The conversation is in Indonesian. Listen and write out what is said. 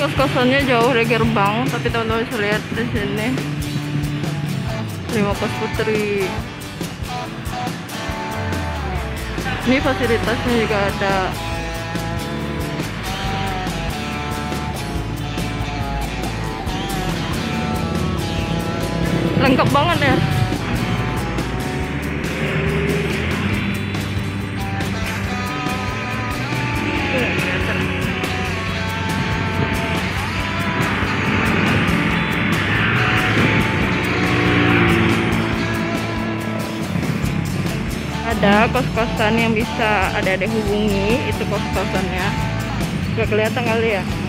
kos-kosannya jauh dari gerbang, tapi teman-teman bisa lihat di sini. Lima Kos Putri. Ini fasilitasnya juga ada. Lengkap banget ya. Ada kos-kosan yang bisa ada hubungi, itu kos-kosannya. Gak kelihatan kali ya.